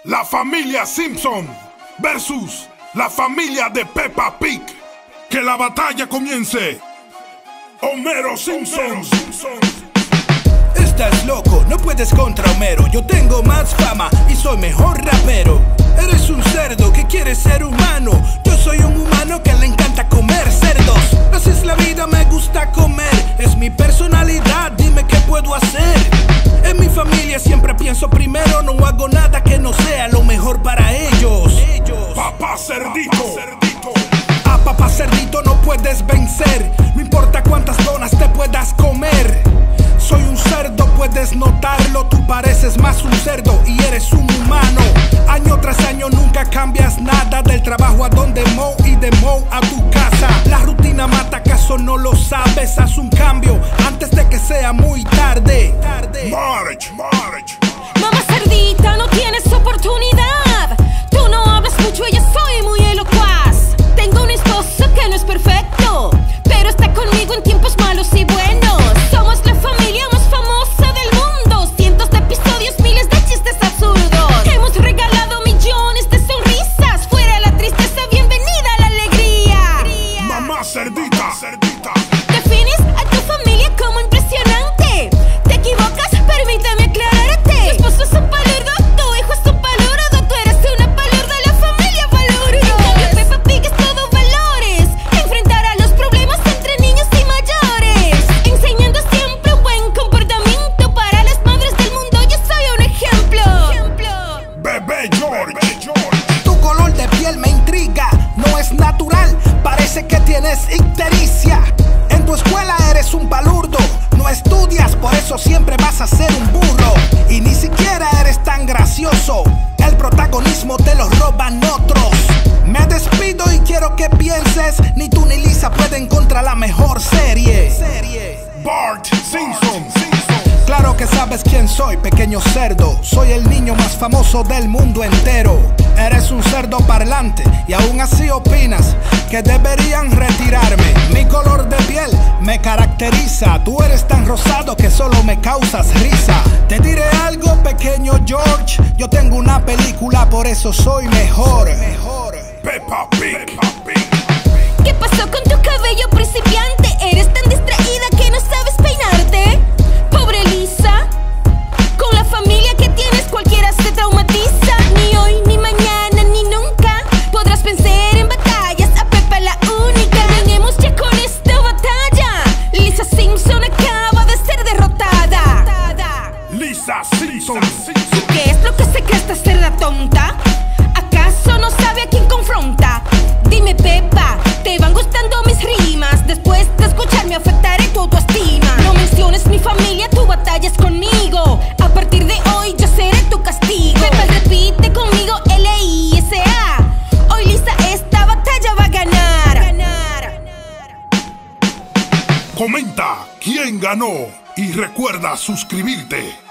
La familia Simpson versus la familia de Peppa Pig. Que la batalla comience. Homero Simpson. Estás loco, no puedes contra Homero. Yo tengo más fama y soy mejor rapero. Eres un cerdo que quiere ser humano. Yo soy un humano que le encanta comer cerdos. Así es la vida, me gusta comer. Es mi personalidad, dime qué puedo hacer. En mi familia siempre pienso primero. No hago nada que no sea lo mejor para ellos. Papá Cerdito. A papá Cerdito no puedes vencer. No importa cuántas donas te puedas comer. Soy un cerdo, puedes notarlo. Tú pareces más un cerdo y eres un humano. Año tras año nunca cambias nada. Del trabajo a donde Moe y de Moe a tu casa. La rutina mata, ¿acaso no lo sabes? Haz un cambio antes de que sea muy tarde. Marge. Mamá Cerdita, no tienes oportunidad. Tú no hablas mucho y yo soy muy elocuaz. Tengo un esposo que no es perfecto, pero está conmigo en tiempos malos y buenos. Somos la familia más famosa del mundo. Cientos de episodios, miles de chistes absurdos. Hemos regalado millones de sonrisas. Fuera la tristeza, bienvenida a la alegría. Mamá Cerdita. Defines a tu familia como impresionante. Te equivocas, permítame aclararte. Tu esposo es un palurdo, tu hijo es un palurdo. Tú eres una palurda, la familia palurdos. En cambio Peppa Pig es todo valores. Enfrentará los problemas entre niños y mayores. Enseñando siempre un buen comportamiento. Para las madres del mundo yo soy un ejemplo. Bebé George. Tu color de piel me intriga, no es natural, parece que tienes ictericia. En tu escuela eres un palurdo, no estudias, por eso siempre vas a ser un burro. Y ni siquiera eres tan gracioso, el protagonismo te lo roban otros. Me despido y quiero que pienses, ni tú ni Lisa pueden contra la mejor serie. Bart Simpson. Claro que sabes quién soy, pequeño cerdo. Soy el niño más famoso del mundo entero. Eres un cerdo parlante y aún así opinas que deberían retirarme. Mi color de piel me caracteriza. Tú eres tan rosado que solo me causas risa. Te diré algo, pequeño George. Yo tengo una película, por eso soy mejor. Peppa Pig. ¿Qué pasó con tu cabello principiante? Eres tan distraída que no sabes peinarte. Pobre Lisa, con la familia que tienes cualquiera se traumatiza. Ni hoy, ni mañana, ni nunca podrás vencer en batallas a Peppa la única. Terminemos ya con esta batalla. Lisa Simpson acaba de ser derrotada. Lisa Simpson. ¿Qué es lo que se cree esta cerda tonta? ¿Acaso no sabe a quién confronta? Dime Peppa, ¿te van gustando mis rimas? Después de escucharme afectaré tu autoestima. No menciones mi familia, tu batalla es conmigo. A partir de hoy yo seré tu castigo. Peppa repite conmigo Lisa. Hoy Lisa esta batalla va a ganar. Comenta quién ganó y recuerda suscribirte.